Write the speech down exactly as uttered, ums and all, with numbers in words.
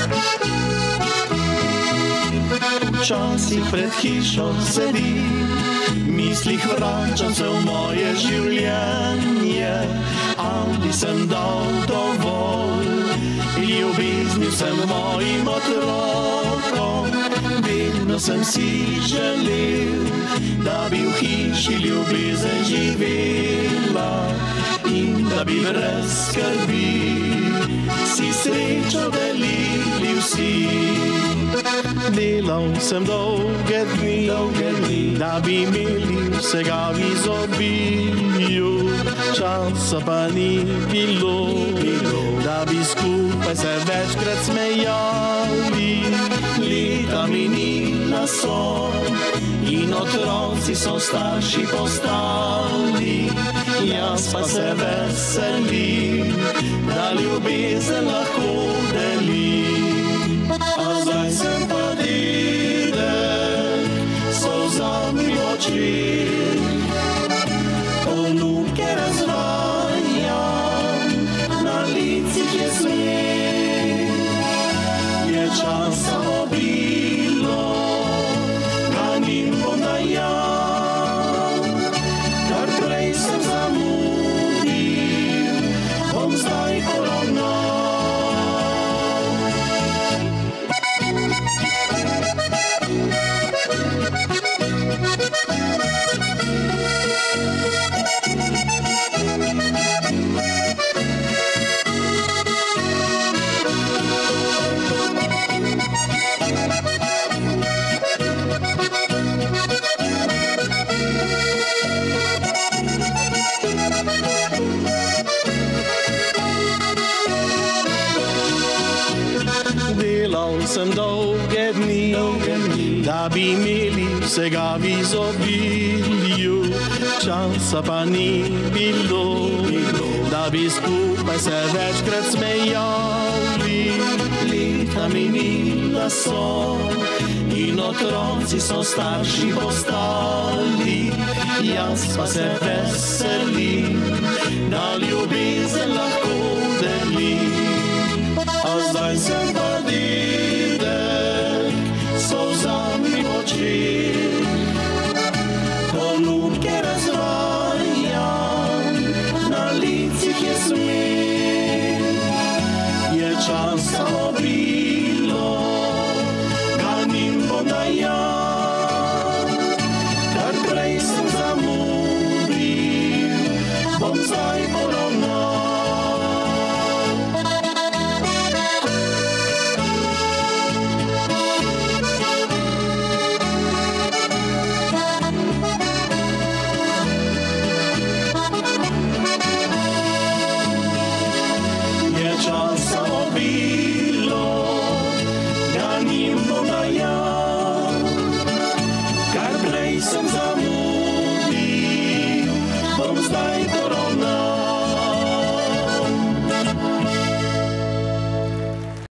Včasih pred hišo sedim, mislih vračam se v moje življenje, ali sem dal dovolj ljubezni vsem mojim otrokom. Vedno sem si želel, da bi v hiši ljubezen živela in da bi brez skrbi si srečo delili vsi. Delal sem dolge dni, dolge dni, da bi imeli vsega v izobilju, časa pa ni bilo, bilo, da bi skupaj se večkrat smejali. Leta minila so in otroci so starši postali, jaz pa se veselim, da ljubezen lahko delim. A zdaj sem pa dedek, solzami v očeh, vnuke razvajam, na licih je smeh. Je časa obilo, ga nimbo najam, kar prej sem zamudil, bom zdaj poravnal. Delal sem dolge dni, dolge dni, da bi imeli vsega v izobilju, časa pa ni bilo, bilo, da bi skupaj se večkrat smejali. Leta minila so in otroci so starši postali, jaz pa se veselim, da ljubezen lahko delim. A zdaj sem pa dedek, solzami v očeh, vnuke razvajam, na licih je smeh. Je časa obilo, ga nimbo najam, kar prej sem zamudil, bom zdaj poravnal. Časa obilo, ga nimbo najam, kar prej sem zamudil, bom zdaj poravnal.